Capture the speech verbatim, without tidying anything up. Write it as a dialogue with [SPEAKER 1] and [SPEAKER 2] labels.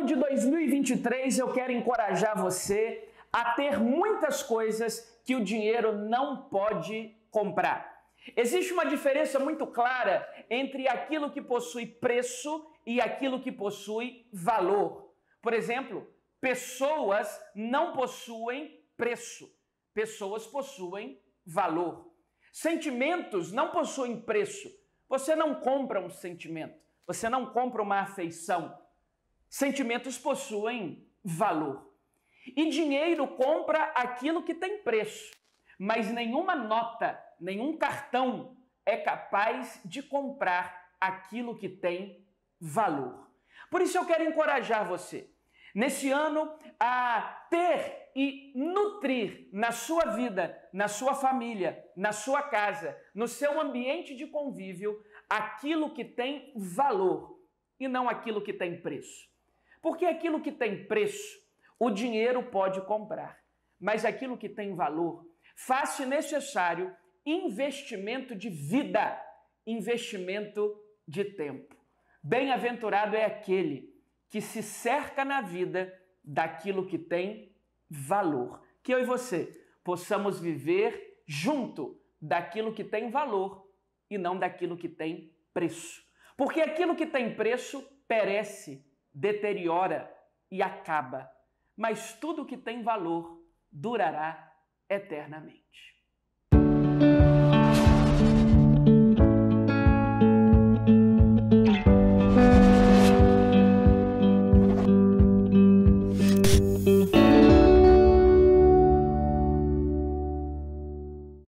[SPEAKER 1] ano de dois mil e vinte e três eu quero encorajar você a ter muitas coisas que o dinheiro não pode comprar. Existe uma diferença muito clara entre aquilo que possui preço e aquilo que possui valor. Por exemplo, pessoas não possuem preço, pessoas possuem valor. Sentimentos não possuem preço. Você não compra um sentimento, você não compra uma afeição. Sentimentos possuem valor. E dinheiro compra aquilo que tem preço, mas nenhuma nota, nenhum cartão é capaz de comprar aquilo que tem valor. Por isso eu quero encorajar você, nesse ano, a ter e nutrir na sua vida, na sua família, na sua casa, no seu ambiente de convívio, aquilo que tem valor e não aquilo que tem preço. Porque aquilo que tem preço, o dinheiro pode comprar, mas aquilo que tem valor, faz-se necessário investimento de vida, investimento de tempo. Bem-aventurado é aquele que se cerca na vida daquilo que tem valor. Que eu e você possamos viver junto daquilo que tem valor e não daquilo que tem preço. Porque aquilo que tem preço perece, deteriora e acaba. Mas tudo que tem valor durará eternamente.